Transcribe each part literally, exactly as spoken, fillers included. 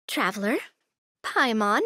Traveler, Paimon,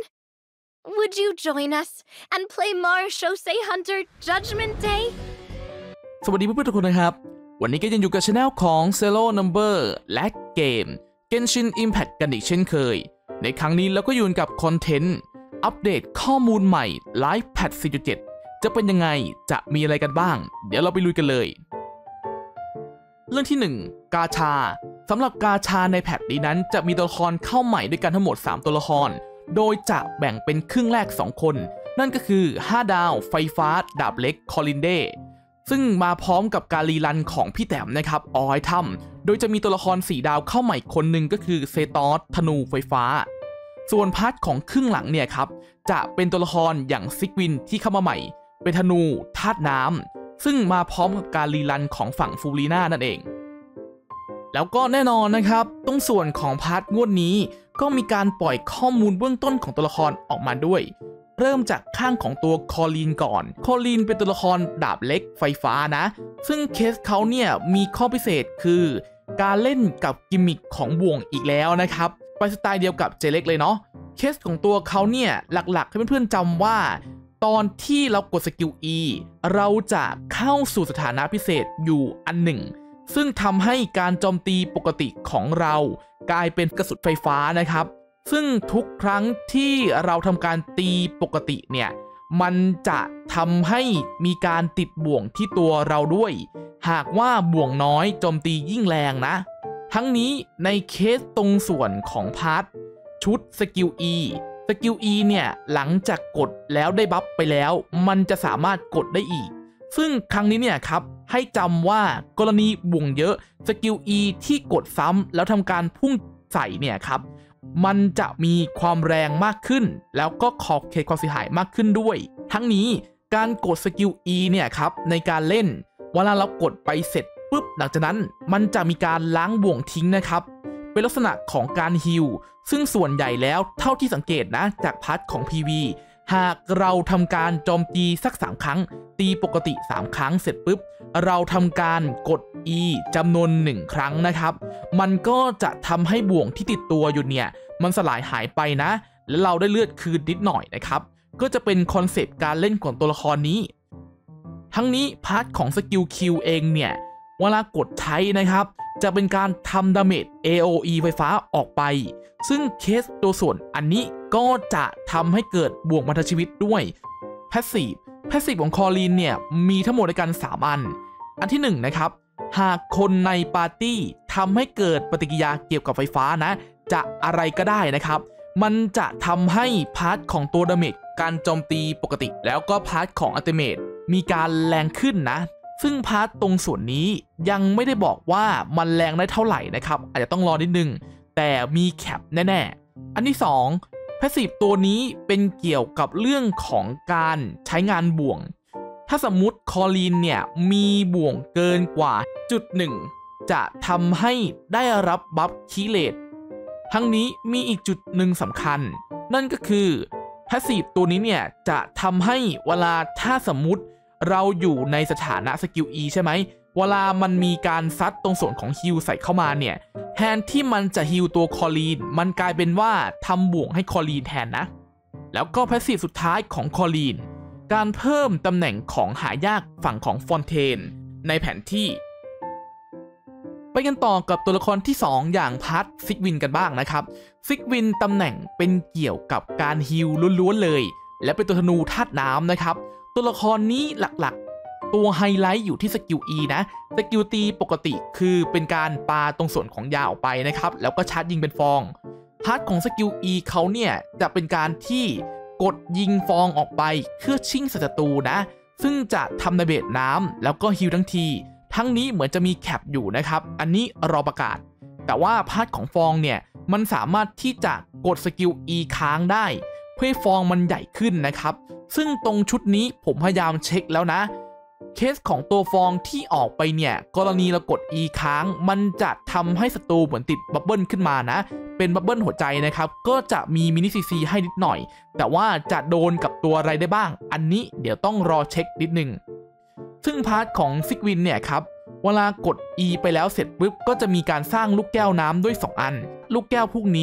would you join us and play Marechaussee Hunter Judgment Day? สวัสดีเพื่อนๆทุกคนนะครับวันนี้ก็ยังอยู่กับช anel ของ Zero Number และเกม Genshin Impact กันอีกเช่นเคยในครั้งนี้เราก็อยู่กับคอนเทนต์อัปเดตข้อมูลใหม่ Live Patch สี่จุดเจ็ด จะเป็นยังไงจะมีอะไรกันบ้างเดี๋ยวเราไปลุยกันเลยเรื่องที่หนึ่งกาชาสำหรับกาชาในแพทนี้นั้นจะมีตัวละครเข้าใหม่ด้วยกันทั้งหมดสามตัวละครโดยจะแบ่งเป็นครึ่งแรกสองคนนั่นก็คือห้าดาวไฟฟ้าดาบเล็กคอลินเดซึ่งมาพร้อมกับการรีรันของพี่แต้มนะครับออยทัมโดยจะมีตัวละครสี่ดาวเข้าใหม่คนหนึ่งก็คือเซตอสธนูไฟฟ้าส่วนพาร์ทของครึ่งหลังเนี่ยครับจะเป็นตัวละครอย่างซิกวินที่เข้ามาใหม่เป็นธนูธาตุน้ำซึ่งมาพร้อมกับการรีรันของฝั่งฟูรีน่านั่นเองแล้วก็แน่นอนนะครับตรงส่วนของพาร์ทงวดนี้ก็มีการปล่อยข้อมูลเบื้องต้นของตัวละครออกมาด้วยเริ่มจากข้างของตัวคอลีนก่อนคอลีนเป็นตัวละครดาบเล็กไฟฟ้านะซึ่งเคสเขาเนี่ยมีข้อพิเศษคือการเล่นกับกิมมิคของบ่วงอีกแล้วนะครับไปสไตล์เดียวกับเจเล็กเลยเนาะเคสของตัวเขาเนี่ยหลักๆให้เพื่อนๆจำว่าตอนที่เรากดสกิล E เราจะเข้าสู่สถานะพิเศษอยู่อันหนึ่งซึ่งทำให้การโจมตีปกติของเรากลายเป็นกระสุนไฟฟ้านะครับซึ่งทุกครั้งที่เราทำการตีปกติเนี่ยมันจะทำให้มีการติดบ่วงที่ตัวเราด้วยหากว่าบ่วงน้อยโจมตียิ่งแรงนะทั้งนี้ในเคสตรงส่วนของพาร์ทชุดสกิล E สกิล E เนี่ยหลังจากกดแล้วได้บัฟไปแล้วมันจะสามารถกดได้อีกซึ่งครั้งนี้เนี่ยครับให้จำว่ากรณีบ่วงเยอะสกิล E ที่กดซ้ำแล้วทำการพุ่งใส่เนี่ยครับมันจะมีความแรงมากขึ้นแล้วก็ขอบเขตความเสียหายมากขึ้นด้วยทั้งนี้การกดสกิล E เนี่ยครับในการเล่นเวลาเรากดไปเสร็จปุ๊บหลังจากนั้นมันจะมีการล้างบ่วงทิ้งนะครับเป็นลักษณะของการฮีลซึ่งส่วนใหญ่แล้วเท่าที่สังเกตนะจากพาร์ทของ พี วี หากเราทำการโจมตีสักสามครั้งตีปกติสามครั้งเสร็จปุ๊บเราทำการกด E จำนวนหนึ่งครั้งนะครับมันก็จะทำให้บ่วงที่ติดตัวอยู่เนี่ยมันสลายหายไปนะและเราได้เลือดคืนนิดหน่อยนะครับก็จะเป็นคอนเซปต์การเล่นของตัวละครนี้ทั้งนี้พาร์ทของสกิล Q เองเนี่ยเวลากดใช้นะครับจะเป็นการทำดาเมจ เอ โอ อี ไฟฟ้าออกไปซึ่งเคสตัวส่วนอันนี้ก็จะทำให้เกิดบ่วงบรรเทาชีวิตด้วยแพสซีฟแพสซีฟของคอลีนเนี่ยมีทั้งหมดในการสามอันอันที่หนึ่งนะครับหากคนในปาร์ตี้ทำให้เกิดปฏิกิริยาเกี่ยวกับไฟฟ้านะจะอะไรก็ได้นะครับมันจะทำให้พาร์ทของตัวดาเมจการโจมตีปกติแล้วก็พาร์ทของอัลติเมทมีการแรงขึ้นนะซึ่งพาร์ทตรงส่วนนี้ยังไม่ได้บอกว่ามันแรงได้เท่าไหร่นะครับอาจจะต้องรอนิดนึงแต่มีแคปแน่ๆอันที่สองแพสซีฟตัวนี้เป็นเกี่ยวกับเรื่องของการใช้งานบ่วงถ้าสมมุติคอลีนเนี่ยมีบ่วงเกินกว่าจุดหนึ่งจะทำให้ได้รับบัฟคีเลตทั้งนี้มีอีกจุดหนึ่งสำคัญนั่นก็คือแพสซีฟตัวนี้เนี่ยจะทำให้เวลาถ้าสมมุติเราอยู่ในสถานะสกิล E ใช่ไหมเวลามันมีการซัดตรงส่วนของฮิลใส่เข้ามาเนี่ยแทนที่มันจะฮิลตัวคอลีนมันกลายเป็นว่าทำบ่วงให้คอลีนแทนนะแล้วก็แพสซีฟสุดท้ายของคอลีนการเพิ่มตำแหน่งของหายากฝั่งของฟอนเทนในแผนที่ไปกันต่อกับตัวละครที่สองอย่างพาร์ทซิกวินกันบ้างนะครับซิกวินตำแหน่งเป็นเกี่ยวกับการฮิลล้วนๆเลยและเป็นตัวธนูธาตุน้ำนะครับตัวละครนี้หลักๆตัวไฮไลท์อยู่ที่สกิล E นะสกิลตีปกติคือเป็นการปาตรงส่วนของยาออกไปนะครับแล้วก็ชาร์จยิงเป็นฟองพาร์ทของสกิล E เขาเนี่ยจะเป็นการที่กดยิงฟองออกไปเพื่อชิงศัตรูนะซึ่งจะทำดาเมจน้ำแล้วก็ฮิลทั้งทีทั้งนี้เหมือนจะมีแคปอยู่นะครับอันนี้รอประกาศแต่ว่าพาร์ทของฟองเนี่ยมันสามารถที่จะกดสกิล E ค้างได้เพื่อให้ฟองมันใหญ่ขึ้นนะครับซึ่งตรงชุดนี้ผมพยายามเช็คแล้วนะเคสของตัวฟองที่ออกไปเนี่ยกรณีเรากด E ค้างมันจะทำให้ศัตรูเหมือนติดบับเบิ้ลขึ้นมานะเป็นบับเบิ้ลหัวใจนะครับก็จะมีมินิซีซีให้นิดหน่อยแต่ว่าจะโดนกับตัวอะไรได้บ้างอันนี้เดี๋ยวต้องรอเช็คนิดนึงซึ่งพาร์ทของซิกวินเนี่ยครับเวลากด E ไปแล้วเสร็จปุ๊บก็จะมีการสร้างลูกแก้วน้ำด้วยสองอันลูกแก้วพวกนี้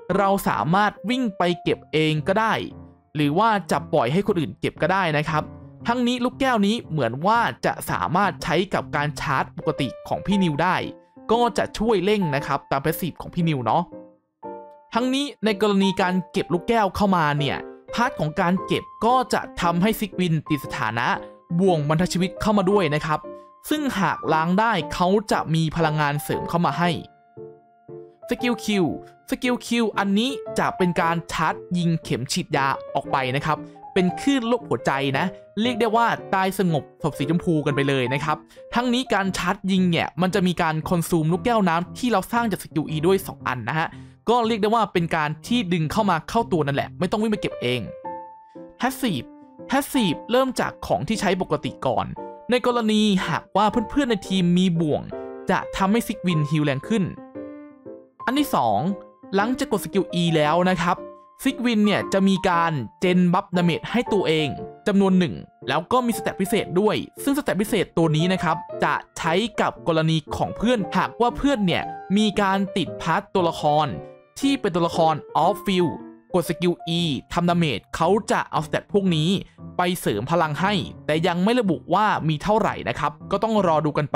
เราสามารถวิ่งไปเก็บเองก็ได้หรือว่าจะปล่อยให้คนอื่นเก็บก็ได้นะครับทั้งนี้ลูกแก้วนี้เหมือนว่าจะสามารถใช้กับการชาร์จปกติของพี่นิวได้ก็จะช่วยเร่งนะครับตามแพสซีฟของพี่นิวเนาะทั้งนี้ในกรณีการเก็บลูกแก้วเข้ามาเนี่ยพาร์ทของการเก็บก็จะทำให้ซิกวินติดสถานะบ่วงบรรทชีวิตเข้ามาด้วยนะครับซึ่งหากล้างได้เขาจะมีพลังงานเสริมเข้ามาให้สกิลคิวสกิลคิวอันนี้จะเป็นการชาร์จยิงเข็มฉีดยาออกไปนะครับเป็นคลื่นลูกหัวใจนะเรียกได้ว่าตายสงบศพสีชมพูกันไปเลยนะครับทั้งนี้การชาร์จยิงเนี่ยมันจะมีการคอนซูมลูกแก้วน้ำที่เราสร้างจากสกิล E ด้วยสองอันนะฮะก็เรียกได้ว่าเป็นการที่ดึงเข้ามาเข้าตัวนั่นแหละไม่ต้องวิ่งไปเก็บเองแพสซีฟแพสซีฟเริ่มจากของที่ใช้ปกติก่อนในกรณีหากว่าเพื่อนๆในทีมมีบ่วงจะทำให้ซิกวินฮีลแรงขึ้นอันที่สองหลังจากกดสกิล E แล้วนะครับซิกวินเนี่ยจะมีการเจนบัฟดาเมจให้ตัวเองจำนวนหนึ่งแล้วก็มีสเตตพิเศษด้วยซึ่งสเตตพิเศษตัวนี้นะครับจะใช้กับกรณีของเพื่อนหากว่าเพื่อนเนี่ยมีการติดพาร์ทตัวละครที่เป็นตัวละครออฟฟิลกดสกิล E ทำดาเมจเขาจะเอาสเตตพวกนี้ไปเสริมพลังให้แต่ยังไม่ระบุว่ามีเท่าไหร่นะครับก็ต้องรอดูกันไป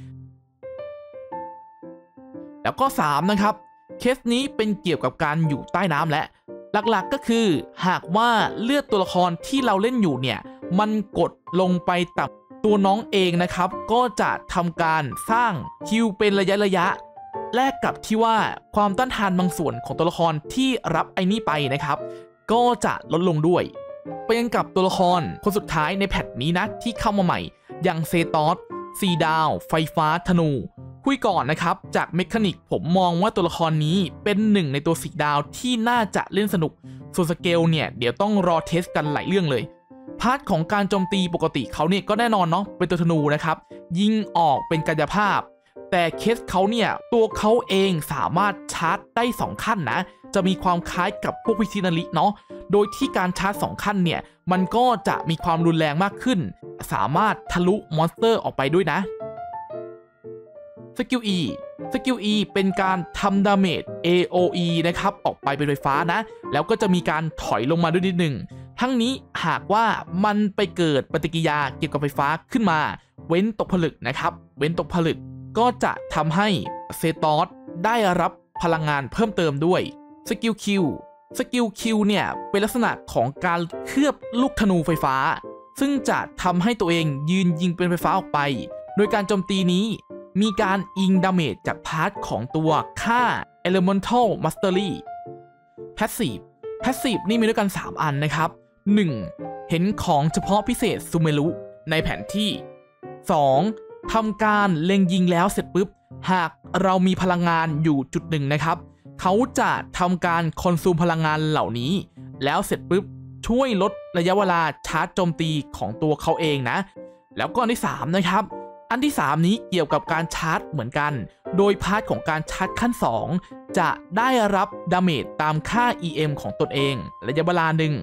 แล้วก็สามนะครับเคสนี้เป็นเกี่ยวกับการอยู่ใต้น้ำและหลักๆก็คือหากว่าเลือดตัวละครที่เราเล่นอยู่เนี่ยมันกดลงไปต่ำตัวน้องเองนะครับก็จะทำการสร้างฮิลเป็นระยะระยะแลกกับที่ว่าความต้านทานบางส่วนของตัวละครที่รับไอ้นี่ไปนะครับก็จะลดลงด้วยไปกันกับตัวละครคนสุดท้ายในแพทนี้นะที่เข้ามาใหม่อย่างเซตอสซีดาวไฟฟ้าธนูคุยก่อนนะครับจากเมคานิกผมมองว่าตัวละครนี้เป็นหนึ่งในตัวสีดาวที่น่าจะเล่นสนุกส่วนสเกลเนี่ยเดี๋ยวต้องรอเทสกันหลายเรื่องเลยพาร์ทของการโจมตีปกติเขาเนี่ยก็แน่นอนเนาะเป็นตัวธนูนะครับยิงออกเป็นกายภาพแต่เคสเขาเนี่ยตัวเขาเองสามารถชาร์จได้สองขั้นนะจะมีความคล้ายกับพวกพิชินาริเนาะโดยที่การชาร์จสองขั้นเนี่ยมันก็จะมีความรุนแรงมากขึ้นสามารถทะลุมอนสเตอร์ออกไปด้วยนะสกิล E สกิล E เป็นการทำดาเมจ เอ โอ อี นะครับออกไปเป็นไฟฟ้านะแล้วก็จะมีการถอยลงมาด้วยนิดหนึ่งทั้งนี้หากว่ามันไปเกิดปฏิกิริยาเกี่ยวกับไฟฟ้าขึ้นมาเว้นตกผลึกนะครับเว้นตกผลึกก็จะทำให้เซตอสได้รับพลังงานเพิ่มเติมด้วยสกิล Q สกิล Q เนี่ยเป็นลักษณะของการเคลือบลูกธนูไฟฟ้าซึ่งจะทำให้ตัวเองยืนยิงเป็นไฟฟ้าออกไปโดยการโจมตีนี้มีการอิงดาเมจจากพาร์ทของตัวค่า Elemental Mastery Passive Passive นี่มีด้วยกันสามอันนะครับหนึ่งเห็นของเฉพาะพิเศษซูเมรุในแผนที่สองทำการเล็งยิงแล้วเสร็จปุ๊บหากเรามีพลังงานอยู่จุดหนึ่งนะครับเขาจะทำการคอนซูมพลังงานเหล่านี้แล้วเสร็จปุ๊บช่วยลดระยะเวลาชาร์จโจมตีของตัวเขาเองนะแล้วก็อันที่สามนะครับอันที่สามนี้เกี่ยวกับการชาร์จเหมือนกันโดยพาร์ทของการชาร์จขั้นสองจะได้รับดาเมจตามค่า อี เอ็ม ของตนเองระยะเวลาหนึ่ง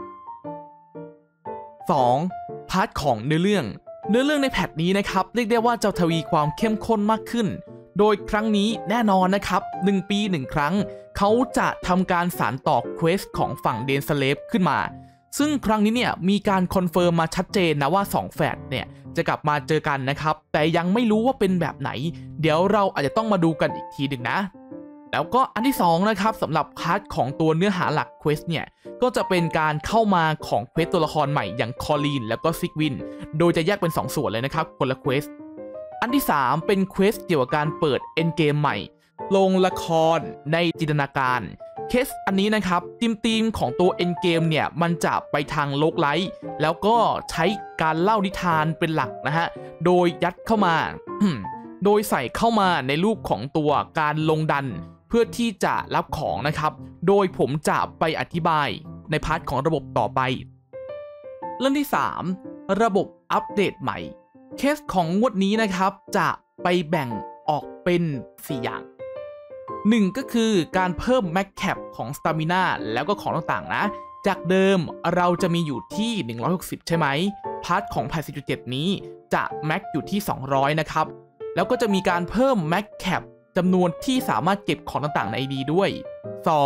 สองพาร์ทของเนื้อเรื่องเนื้อเรื่องในแพทนี้นะครับเรียกได้ว่าจะทวีความเข้มข้นมากขึ้นโดยครั้งนี้แน่นอนนะครับหนึ่งปีหนึ่งครั้งเขาจะทำการสานต่อเควสของฝั่งเดนสเลฟขึ้นมาซึ่งครั้งนี้เนี่ยมีการคอนเฟิร์มมาชัดเจนนะว่าสองแฟดเนี่ยจะกลับมาเจอกันนะครับแต่ยังไม่รู้ว่าเป็นแบบไหนเดี๋ยวเราอาจจะต้องมาดูกันอีกทีหนึ่งนะแล้วก็อันที่สองนะครับสำหรับพาร์ทของตัวเนื้อหาหลักเควสเนี่ยก็จะเป็นการเข้ามาของเควสตัวละครใหม่อย่างคอลีนแล้วก็ซิกวินโดยจะแยกเป็นสองส่วนเลยนะครับคนละเควสอันที่สามเป็นเควสเกี่ยวกับการเปิดเอ็นเกมใหม่ลงละครในจินตนาการเคสอันนี้นะครับทีมทีมของตัวเอ็นเกมเนี่ยมันจะไปทางโลกไลท์แล้วก็ใช้การเล่านิทานเป็นหลักนะฮะโดยยัดเข้ามา โดยใส่เข้ามาในรูปของตัวการลงดันเพื่อที่จะรับของนะครับโดยผมจะไปอธิบายในพาร์ทของระบบต่อไปเรื่องที่สามระบบอัปเดตใหม่เคสของงวดนี้นะครับจะไปแบ่งออกเป็นสี่อย่างหนึ่งก็คือการเพิ่ม Max Cap ของ Stamina แล้วก็ของต่างๆนะจากเดิมเราจะมีอยู่ที่หนึ่งร้อยหกสิบใช่ไหมพาร์ทของ แพท สี่จุดเจ็ด นี้จะ Max อยู่ที่สองร้อยนะครับแล้วก็จะมีการเพิ่ม Max Cap จำนวนที่สามารถเก็บของต่างๆใน ไอ ดี ด้วยสอง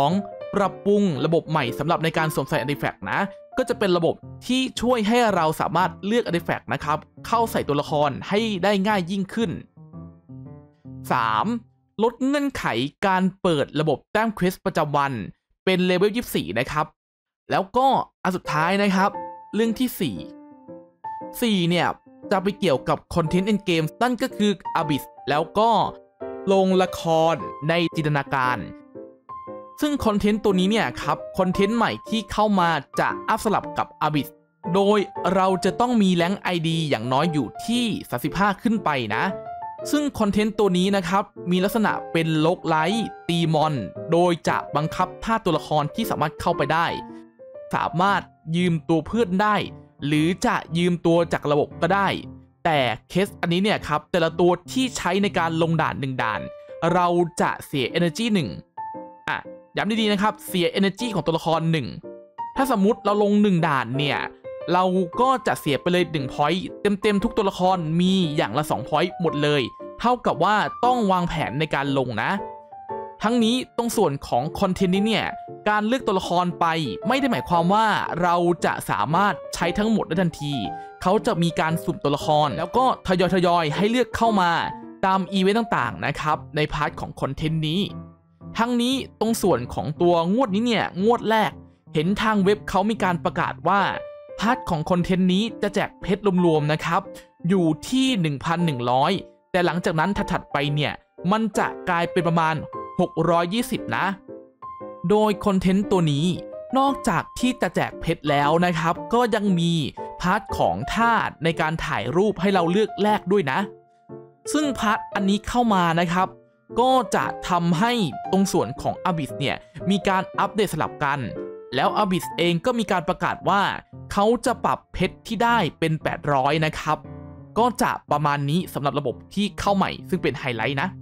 ปรับปรุงระบบใหม่สำหรับในการสวมใส่อาร์ติแฟกต์นะก็จะเป็นระบบที่ช่วยให้เราสามารถเลือกอาร์ติแฟกต์นะครับเข้าใส่ตัวละครให้ได้ง่ายยิ่งขึ้น สาม. ลดเงื่อนไขการเปิดระบบแต้มเควสประจำวันเป็นเลเวลยี่สิบสี่นะครับแล้วก็อันสุดท้ายนะครับเรื่องที่สี่ สี่เนี่ยจะไปเกี่ยวกับคอนเทนต์เอ็นเกมนั่นก็คือ Abyss แล้วก็โรงละครในจินตนาการซึ่งคอนเทนต์ตัวนี้เนี่ยครับคอนเทนต์ใหม่ที่เข้ามาจะอัพสลับกับ Abyss โดยเราจะต้องมีแรงค์ ไอ ดี อย่างน้อยอยู่ที่สามสิบห้าขึ้นไปนะซึ่งคอนเทนต์ตัวนี้นะครับมีลักษณะเป็นโลกไลท์ตีมอนโดยจะบังคับท่าตัวละครที่สามารถเข้าไปได้สามารถยืมตัวเพื่อนได้หรือจะยืมตัวจากระบบก็ได้แต่เคสอันนี้เนี่ยครับแต่ละตัวที่ใช้ในการลงด่านหนึ่งด่านเราจะเสีย energy หนึ่งอ่ะย้ำดีๆนะครับเสีย energy ของตัวละครหนึ่งถ้าสมมุติเราลงหนึ่งด่านเนี่ยเราก็จะเสียไปเลยหนึ่ง point เต็มๆทุกตัวละครมีอย่างละสอง point หมดเลยเท่ากับว่าต้องวางแผนในการลงนะทั้งนี้ตรงส่วนของคอนเทนต์นี้เนี่ยการเลือกตัวละครไปไม่ได้หมายความว่าเราจะสามารถใช้ทั้งหมดได้ทันทีเขาจะมีการสุ่มตัวละครแล้วก็ทยอยทยอยให้เลือกเข้ามาตามอีเวนต์ต่างๆนะครับในพาร์ทของคอนเทนต์นี้ทั้งนี้ตรงส่วนของตัวงวดนี้เนี่ยงวดแรกเห็นทางเว็บเขามีการประกาศว่าพาร์ทของคอนเทนต์นี้จะแจกเพชรรวมๆนะครับอยู่ที่ หนึ่งพันหนึ่งร้อย แต่หลังจากนั้นถัดๆไปเนี่ยมันจะกลายเป็นประมาณหกร้อยยี่สิบนะโดยคอนเทนต์ตัวนี้นอกจากที่จะแจกเพชรแล้วนะครับก็ยังมีพาร์ทของท่าในการถ่ายรูปให้เราเลือกแลกด้วยนะซึ่งพาร์ทอันนี้เข้ามานะครับก็จะทำให้ตรงส่วนของ Abyss เนี่ยมีการอัปเดตสลับกันแล้ว Abyss เองก็มีการประกาศว่าเขาจะปรับเพชรที่ได้เป็นแปดร้อยนะครับก็จะประมาณนี้สำหรับระบบที่เข้าใหม่ซึ่งเป็นไฮไลท์นะ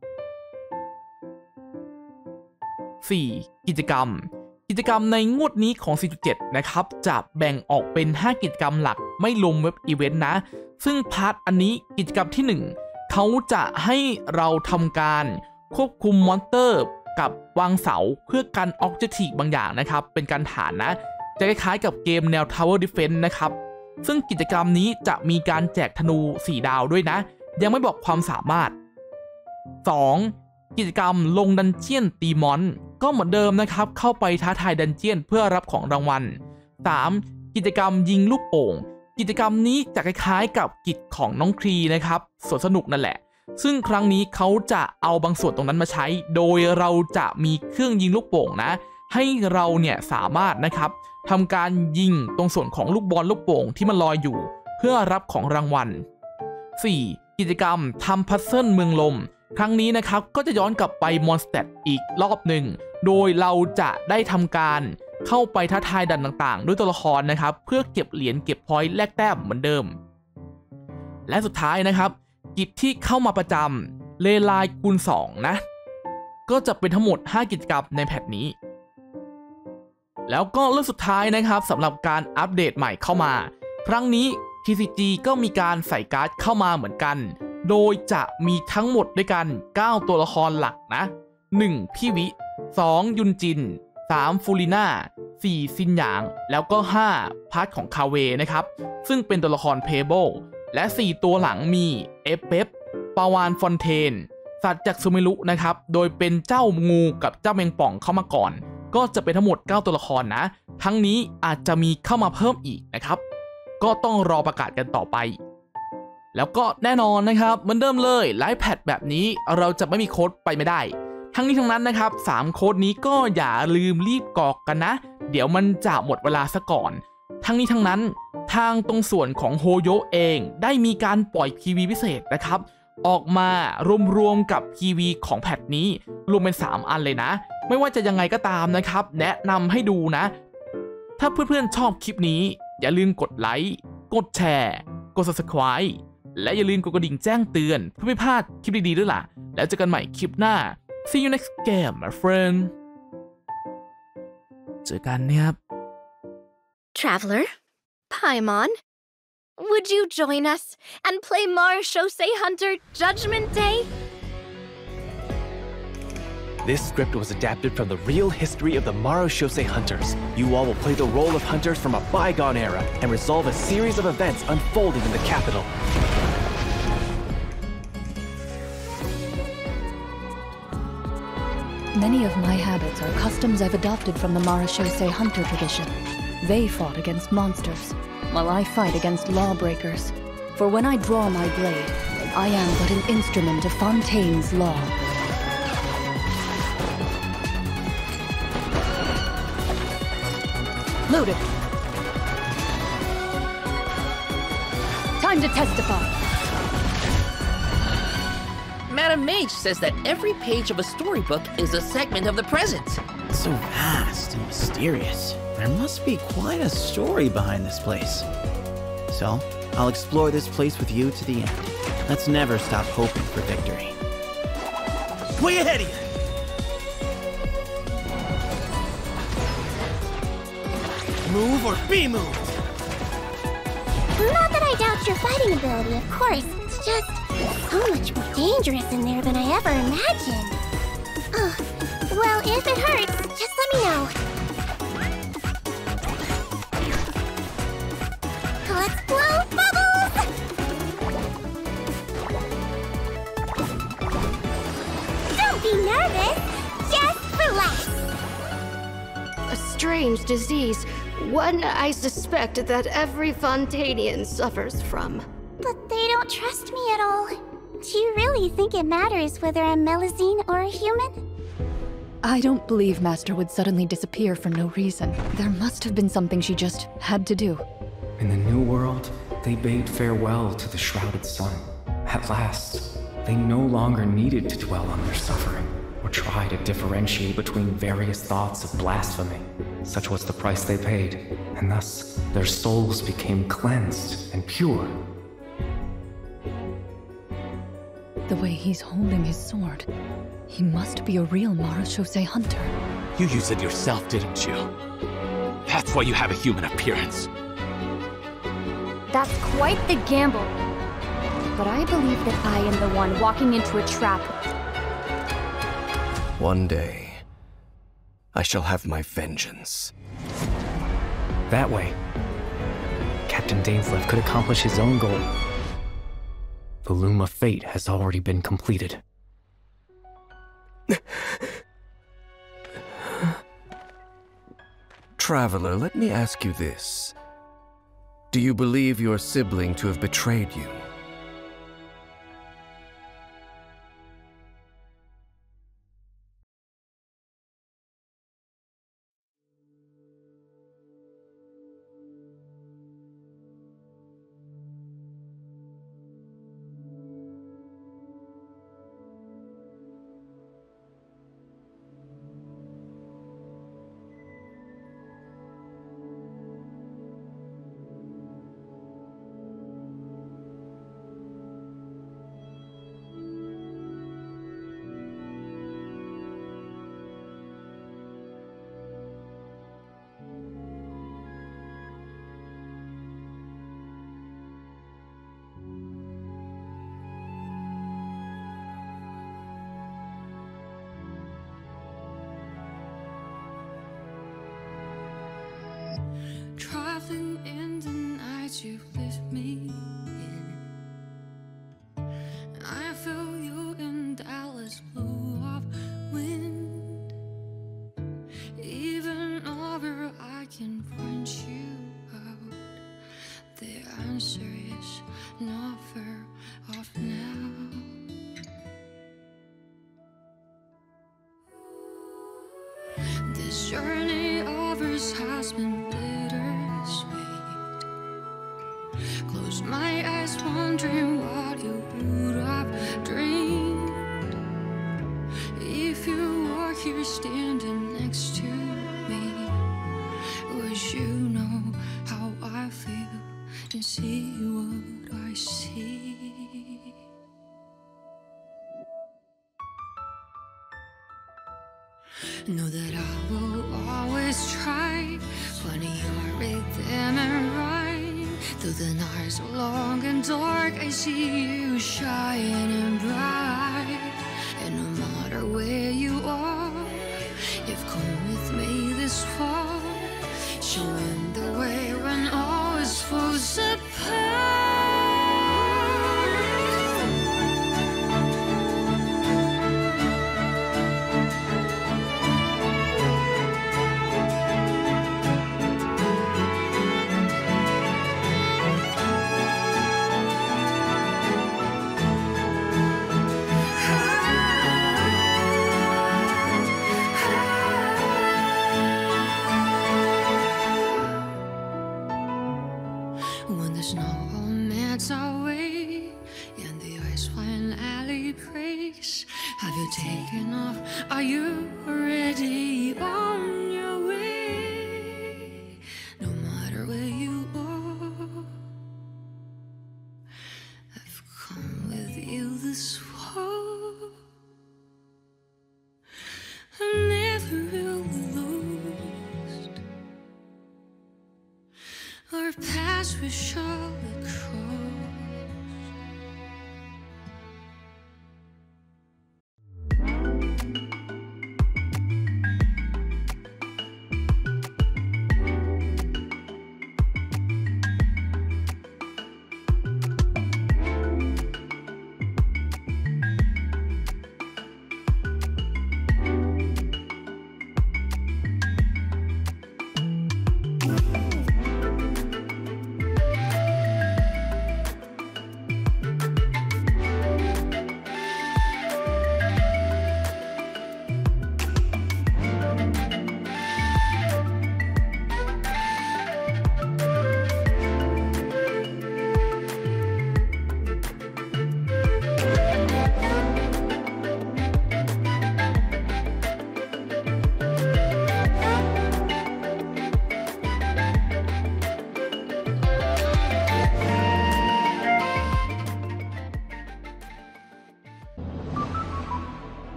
สี่. กิจกรรมกิจกรรมในงวดนี้ของ สี่จุดเจ็ด นะครับจะแบ่งออกเป็นห้ากิจกรรมหลักไม่รวมเว็บอีเวนต์นะซึ่งพาร์ทอันนี้กิจกรรมที่หนึ่งเขาจะให้เราทำการควบคุมมอนสเตอร์กับวางเสาเพื่อกันออบเจกตีฟบางอย่างนะครับเป็นการฐานนะจะคล้ายๆกับเกมแนว Tower Defense นะครับซึ่งกิจกรรมนี้จะมีการแจกธนูสี่ดาวด้วยนะยังไม่บอกความสามารถ สอง. กิจกรรมลงดันเจียนตีมอนก็เหมือนเดิมนะครับเข้าไปท้าทายดันเจียนเพื่อรับของรางวัล สาม. กิจกรรมยิงลูกโป่งกิจกรรมนี้จะคล้ายๆกับกิจของน้องครีนะครับสวนสนุกนั่นแหละซึ่งครั้งนี้เขาจะเอาบางส่วนตรงนั้นมาใช้โดยเราจะมีเครื่องยิงลูกโป่งนะให้เราเนี่ยสามารถนะครับทำการยิงตรงส่วนของลูกบอลลูกโป่งที่มันลอยอยู่เพื่อรับของรางวัล สี่. กิจกรรมทำพัซเซิลเมืองลมครั้งนี้นะครับก็จะย้อนกลับไปมอนสเตตอีกรอบหนึ่งโดยเราจะได้ทำการเข้าไปท้าทายดันต่างๆด้วยตัวละครนะครับเพื่อเก็บเหรียญเก็บพอยต์แลกแต้มเหมือนเดิมและสุดท้ายนะครับกิจที่เข้ามาประจำเลไลน์คูณสองนะก็จะเป็นทั้งหมดห้ากิจกรรมในแพทนี้แล้วก็เรื่องสุดท้ายนะครับสำหรับการอัปเดตใหม่เข้ามาครั้งนี้ ที ซี จี ก็มีการใส่การ์ดเข้ามาเหมือนกันโดยจะมีทั้งหมดด้วยกันเก้าตัวละครหลักนะ หนึ่ง. พี่วิ สอง. ยุนจิน สาม. ฟูริน่า สี่. ซินหยางแล้วก็ ห้า. พาร์ทของคาเวนะครับซึ่งเป็นตัวละครเพเบิลและ สี่ ตัวหลังมีเอฟเปฟปาวานฟอนเทนสัตว์จากซูเมรุนะครับโดยเป็นเจ้างูกับเจ้าแมงป่องเข้ามาก่อนก็จะเป็นทั้งหมดเก้าตัวละครนะทั้งนี้อาจจะมีเข้ามาเพิ่มอีกนะครับก็ต้องรอประกาศกันต่อไปแล้วก็แน่นอนนะครับเหมือนเดิมเลยไลฟ์แพดแบบนี้เราจะไม่มีโค้ดไปไม่ได้ทั้งนี้ทั้งนั้นนะครับสามโค้ดนี้ก็อย่าลืมรีบกรอกกันนะเดี๋ยวมันจะหมดเวลาซะก่อนทั้งนี้ทั้งนั้นทางตรงส่วนของโฮโยเองได้มีการปล่อย พี วี พิเศษนะครับออกมารวมๆกับ พี วี ของแพทนี้รวมเป็นสามอันเลยนะไม่ว่าจะยังไงก็ตามนะครับแนะนำให้ดูนะถ้าเพื่อนๆชอบคลิปนี้อย่าลืมกดไลค์กดแชร์กด ซับสไครบ์ และอย่าลืมกดกระดิ่งแจ้งเตือนเพื่อไม่พลาดคลิปดีๆด้วยล่ะแล้วเจอกันใหม่คลิปหน้า see you next game my friend เจอกันเนี่ยครับ Traveler, Paimon, would you join us and play Marshosei Hunter Judgment Day? This script was adapted from the real history of the Marushosei hunters. You all will play the role of hunters from a bygone era and resolve a series of events unfolding in the capital. Many of my habits are customs I've adopted from the Marushosei hunter tradition. They fought against monsters, while I fight against lawbreakers. For when I draw my blade, I am but an instrument of Fontaine's law. Loaded. Time to testify. Madam Mage says that every page of a storybook is a segment of the present. So vast and mysterious. There must be quite a story behind this place. So, I'll explore this place with you to the end. Let's never stop hoping for victory. Way ahead of you! Move or be moved! Not that I doubt your fighting ability, of course. It's just so much more dangerous in there than I ever imagined. Oh, well, if it hurts, just let me know. Let's blow bubbles! Don't be nervous. Just relax. A strange disease. One I suspect that every Fontanian suffers from. But they don't trust me at all. Do you really think it matters whether I'm Melusine or a human? I don't believe Master would suddenly disappear for no reason. There must have been something she just had to do. In the New World, they bade farewell to the shrouded sun. At last, they no longer needed to dwell on their suffering, or try to differentiate between various thoughts of blasphemy. Such was the price they paid, and thus their souls became cleansed and pure. The way he's holding his sword, he must be a real Marushosei hunter. You used it yourself, didn't you? That's why you have a human appearance. That's quite the gamble. But I believe that I am the one walking into a trap. One day, I shall have my vengeance. That way, Captain Dainsleif could accomplish his own goal. The loom of fate has already been completed. Traveler, let me ask you this. Do you believe your sibling to have betrayed you? Traveling in the night you lift me in. I feel you in Dallas blue of wind. Even over I can point you out. The answer is never off now. This journey of ours has been close my eyes, wondering what you would have dreamed if you were here standing next to me. Would you know how I feel and see what I see? Know that I will always try, finding your rhythm and rhyme. Through the nights long and dark, I see you shining bright. And no matter where you are, showing the way when all is falls apart. When the snow all melts away and the ice finally breaks, have you taken off? Are you already on your way? No matter where you are, I've come with you this far. I'm never really lost. Our paths we shall cross. Thank you.